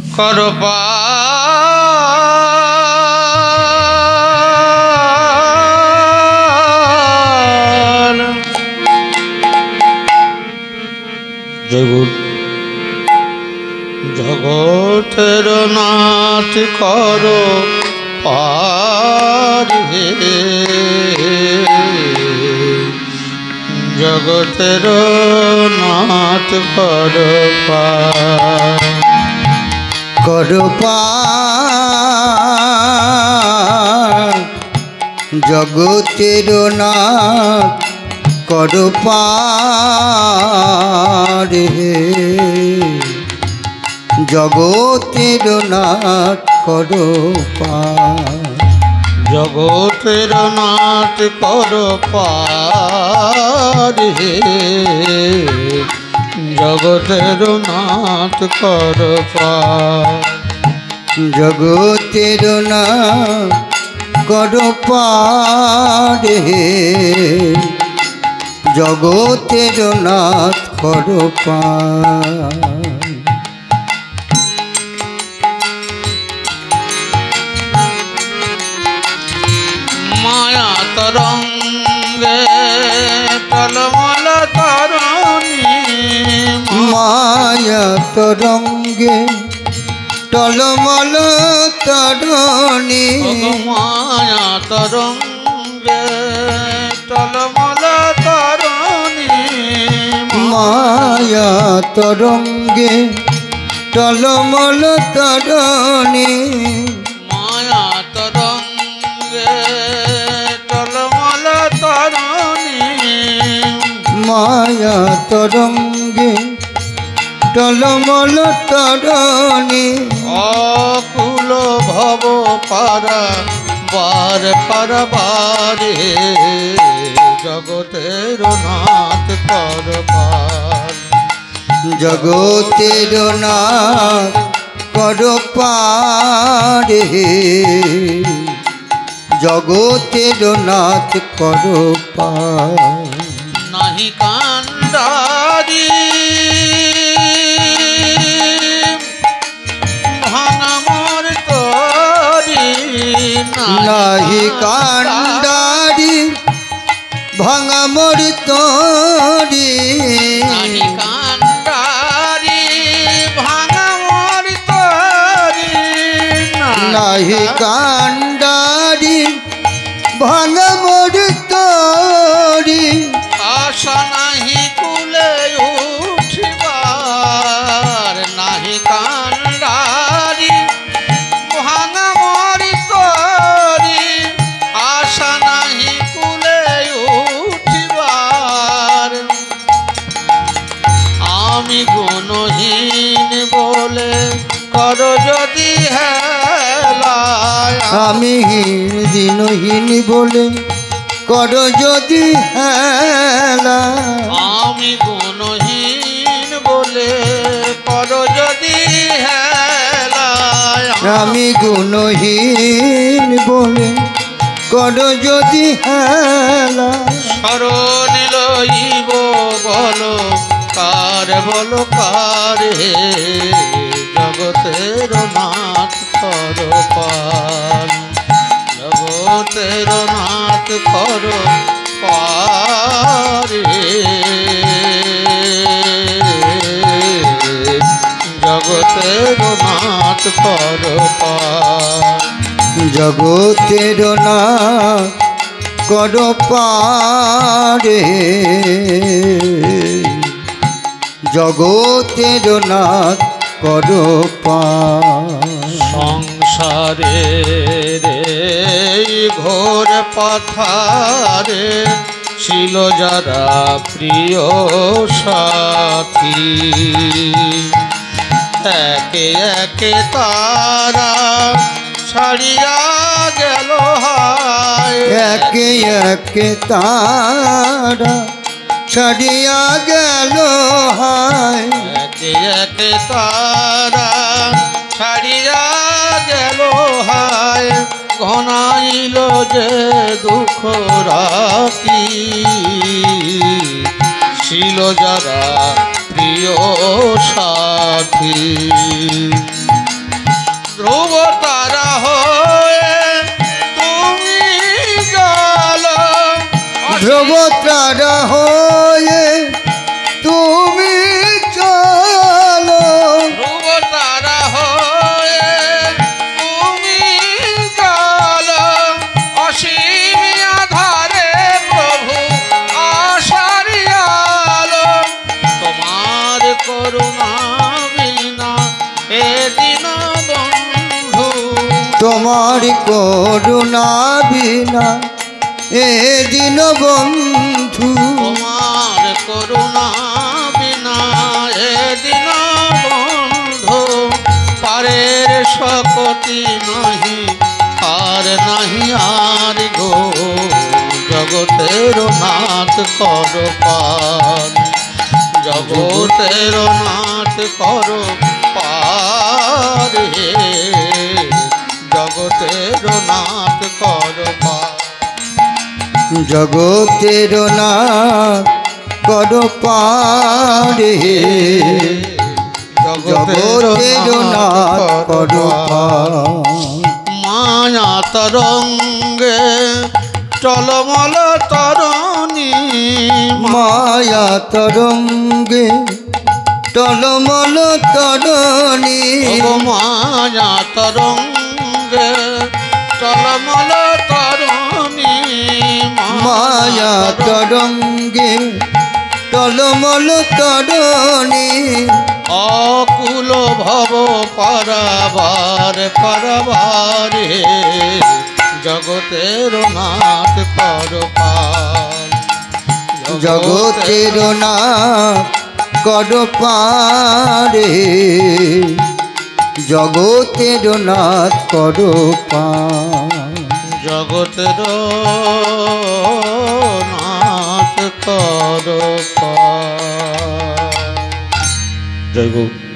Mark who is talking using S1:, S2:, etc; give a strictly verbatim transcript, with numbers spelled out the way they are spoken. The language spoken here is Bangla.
S1: কর পার। জগৎ জগতের নাথ কর পার হে, জগতের নাথ কর পার।
S2: কর পার জগতের নাথ কর পার হে, জগতের নাথ কর পার।
S1: জগতের নাথ কর পার হে, জগতের নাথ কর পার।
S2: জগতের নাথ কর পার হে, জগতের নাথ কর পার।
S1: মায়া তরঙ্গে টলমল তরণী,
S2: মায়া তরঙ্গে টলমল তরণী,
S1: মায়া তরঙ্গে টলমল তরণী,
S2: মায়া তরঙ্গে টলমল তরণী,
S1: মায়া তরঙ্গে টলমল তরণী,
S2: মায়া তরঙ্গে টলমল তরণী।
S1: অকুল ভব পারা বার পারবারে, জগতের নাথ কর পার।
S2: জগতের নাথ কর পার হে, জগতের নাথ কর পার।
S1: নাহি কান্ডারি ভাঙা মোর তরি,
S2: নাহি কান্ডারি ভাঙা মোর তরি,
S1: নাহি কান্ডারি ভাঙা মোর তরি,
S2: নাহি কান্ডারি ভাঙা মোর তরি।
S1: আশা নাহি কুলে উঠিবার, নাহি কান্ডারি ভাঙা মোর তরি, আশা নাহি কুলে উঠিবার। আমি গুণহীন বলে কর যদি হেলা,
S2: আমি হীন দিনহীন বলে কর যদি হেলা,
S1: আমি গুণহীন বলে কর যদি হেলা,
S2: আমি গুণহীন বলে কর যদি হেলা।
S1: শরণ লইব বল কার বল কার হে, জগতের নাথ কর পার। জগতের নাথ কর পার হে, জগতের নাথ কর পার।
S2: জগতের নাথ কর পার হে, জগতের নাথ কর পার।
S1: সংসারে রে ঘোর পাথারে ছিল যারা প্রিয় সাথী, একে একে তারা ছাড়িয়া গেল হায়,
S2: একে একে তারা ছাড়িয়া গেল হায়,
S1: একে একে তারা ছাড়িয়া গেল হায়। ঘনাইল যে দুঃখ রাতি, ছিল যারা প্রিয় সাথী। ধ্রুব তারা হয়ে তুমি জ্বালো
S2: ধ্রুব তারা হয়ে তুমি চলো
S1: ধ্রুব তারা হয়ে তুমি জ্বালো অসীম আধারে প্রভু আশারি আলো তোমার করুণা বিনা এ দিন বন্ধু
S2: তোমার করুণা বিনা এ দিন বন্ধু
S1: তোমার করুণা বিনা এ দিন বন্ধু পারের শকতি নাহি আর নাহি আর গো জগতের নাথ কর পার জগতের নাথ কর পার হে জগতের নাথ কর পার
S2: জগতের নাথ কর পারে জগতের নাথ কর পার
S1: মায়া তরঙ্গে টলমল তরণী
S2: মায়া তরঙ্গে টলমল তরণী
S1: মায়া তরঙ্গে টলমল তরণী
S2: মায়া তরঙ্গে টলমল তরণী
S1: অকুল ভব পারাবার পারাবার হে জগতের নাথ কর পার
S2: জগতের নাথ কর পারে জগতের নাথ কর পার
S1: জগতের নাথ কর পার জয় গো।